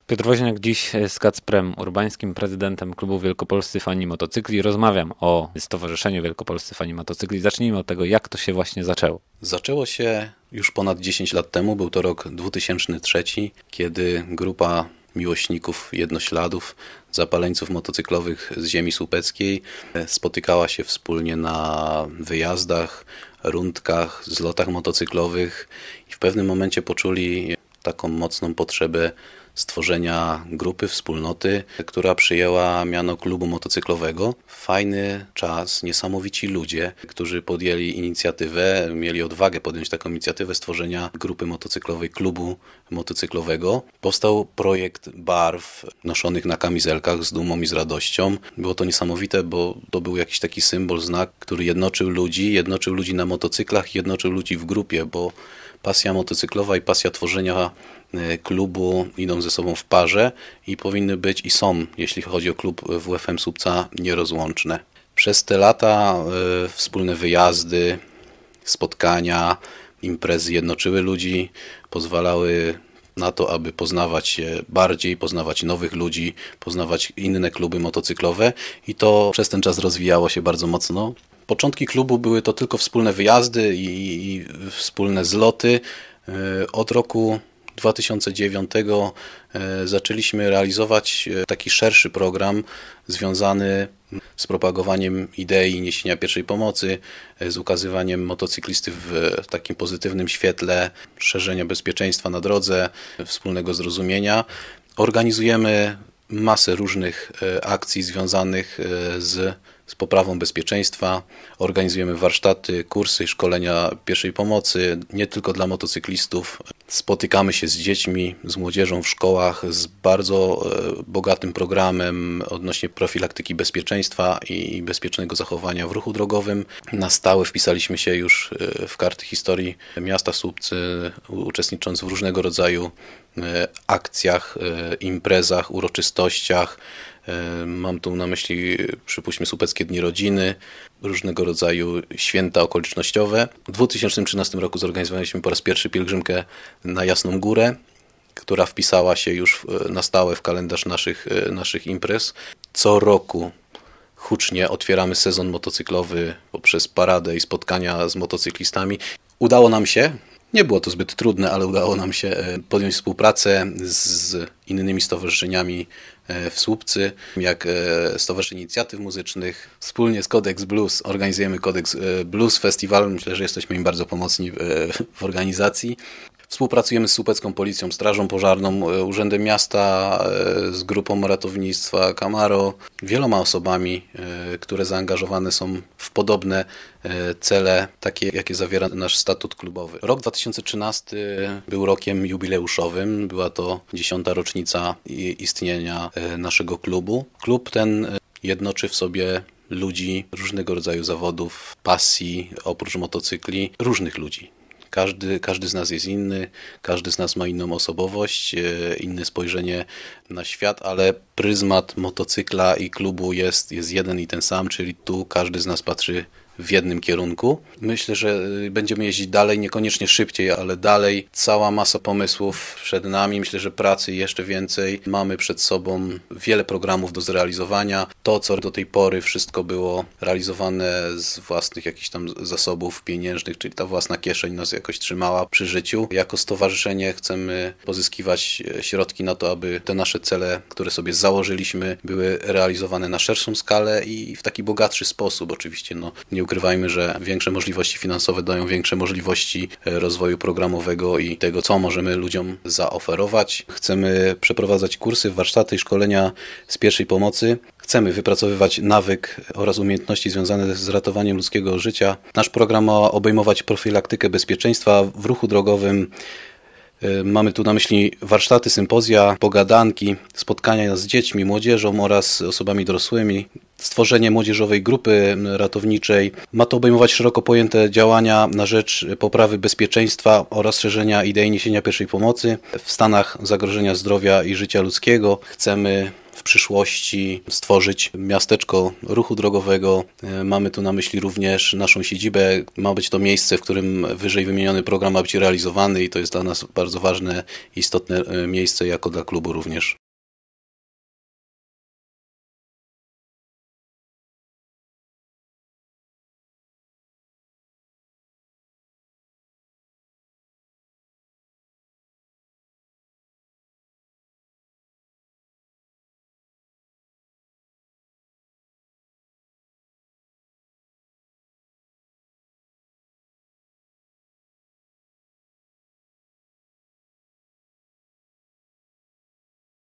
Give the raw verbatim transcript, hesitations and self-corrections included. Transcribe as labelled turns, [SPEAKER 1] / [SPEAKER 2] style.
[SPEAKER 1] Piotr Woźniak dziś z Kacprem Urbańskim, prezydentem klubu Wielkopolscy Fani Motocykli. Rozmawiam o Stowarzyszeniu Wielkopolscy Fani Motocykli. Zacznijmy od tego, jak to się właśnie zaczęło.
[SPEAKER 2] Zaczęło się już ponad dziesięć lat temu, był to rok dwa tysiące trzeci, kiedy grupa miłośników jednośladów, zapaleńców motocyklowych z ziemi słupeckiej spotykała się wspólnie na wyjazdach, rundkach, zlotach motocyklowych i w pewnym momencie poczuli taką mocną potrzebę stworzenia grupy, wspólnoty, która przyjęła miano klubu motocyklowego. Fajny czas, niesamowici ludzie, którzy podjęli inicjatywę, mieli odwagę podjąć taką inicjatywę stworzenia grupy motocyklowej, klubu motocyklowego. Powstał projekt barw noszonych na kamizelkach z dumą i z radością. Było to niesamowite, bo to był jakiś taki symbol, znak, który jednoczył ludzi, jednoczył ludzi na motocyklach, jednoczył ludzi w grupie, bo pasja motocyklowa i pasja tworzenia klubu idą ze sobą w parze i powinny być i są, jeśli chodzi o klub W F M Słupca, nierozłączne. Przez te lata y, wspólne wyjazdy, spotkania, imprezy jednoczyły ludzi, pozwalały na to, aby poznawać się bardziej, poznawać nowych ludzi, poznawać inne kluby motocyklowe i to przez ten czas rozwijało się bardzo mocno. Początki klubu były to tylko wspólne wyjazdy i, i wspólne zloty. Od roku dwa tysiące dziewiątego zaczęliśmy realizować taki szerszy program związany z propagowaniem idei niesienia pierwszej pomocy, z ukazywaniem motocyklisty w takim pozytywnym świetle, szerzenia bezpieczeństwa na drodze, wspólnego zrozumienia. Organizujemy masę różnych akcji związanych z z poprawą bezpieczeństwa. Organizujemy warsztaty, kursy i szkolenia pierwszej pomocy, nie tylko dla motocyklistów. Spotykamy się z dziećmi, z młodzieżą w szkołach, z bardzo bogatym programem odnośnie profilaktyki bezpieczeństwa i bezpiecznego zachowania w ruchu drogowym. Na stałe wpisaliśmy się już w karty historii miasta Słupcy, uczestnicząc w różnego rodzaju akcjach, imprezach, uroczystościach. Mam tu na myśli, przypuśćmy, Słupeckie Dni Rodziny, różnego rodzaju święta okolicznościowe. W dwa tysiące trzynastym roku zorganizowaliśmy po raz pierwszy pielgrzymkę na Jasną Górę, która wpisała się już na stałe w kalendarz naszych, naszych imprez. Co roku hucznie otwieramy sezon motocyklowy poprzez paradę i spotkania z motocyklistami. Udało nam się, nie było to zbyt trudne, ale udało nam się podjąć współpracę z innymi stowarzyszeniami w Słupcy, jak Stowarzyszenie Inicjatyw Muzycznych. Wspólnie z Codex Blues organizujemy Codex Blues Festival. Myślę, że jesteśmy im bardzo pomocni w organizacji. Współpracujemy z Słupecką Policją, Strażą Pożarną, Urzędem Miasta, z grupą ratownictwa Camaro, wieloma osobami, które zaangażowane są w podobne cele, takie jakie zawiera nasz statut klubowy. Rok dwa tysiące trzynasty był rokiem jubileuszowym, była to dziesiąta rocznica istnienia naszego klubu. Klub ten jednoczy w sobie ludzi różnego rodzaju zawodów, pasji, oprócz motocykli, różnych ludzi. Każdy, każdy z nas jest inny, każdy z nas ma inną osobowość, inne spojrzenie na świat, ale pryzmat motocykla i klubu jest, jest jeden i ten sam, czyli tu każdy z nas patrzy w jednym kierunku. Myślę, że będziemy jeździć dalej, niekoniecznie szybciej, ale dalej. Cała masa pomysłów przed nami. Myślę, że pracy jeszcze więcej. Mamy przed sobą wiele programów do zrealizowania. To, co do tej pory wszystko było realizowane z własnych jakichś tam zasobów pieniężnych, czyli ta własna kieszeń nas jakoś trzymała przy życiu. Jako stowarzyszenie chcemy pozyskiwać środki na to, aby te nasze cele, które sobie założyliśmy, były realizowane na szerszą skalę i w taki bogatszy sposób. Oczywiście no, nie ukrywajmy, że większe możliwości finansowe dają większe możliwości rozwoju programowego i tego, co możemy ludziom zaoferować. Chcemy przeprowadzać kursy, warsztaty i szkolenia z pierwszej pomocy. Chcemy wypracowywać nawyk oraz umiejętności związane z ratowaniem ludzkiego życia. Nasz program ma obejmować profilaktykę bezpieczeństwa w ruchu drogowym. Mamy tu na myśli warsztaty, sympozja, pogadanki, spotkania z dziećmi, młodzieżą oraz osobami dorosłymi. stworzenie młodzieżowej grupy ratowniczej. Ma to obejmować szeroko pojęte działania na rzecz poprawy bezpieczeństwa oraz szerzenia idei niesienia pierwszej pomocy w stanach zagrożenia zdrowia i życia ludzkiego. Chcemy w przyszłości stworzyć miasteczko ruchu drogowego. Mamy tu na myśli również naszą siedzibę. Ma być to miejsce, w którym wyżej wymieniony program ma być realizowany i to jest dla nas bardzo ważne, istotne miejsce jako dla klubu również.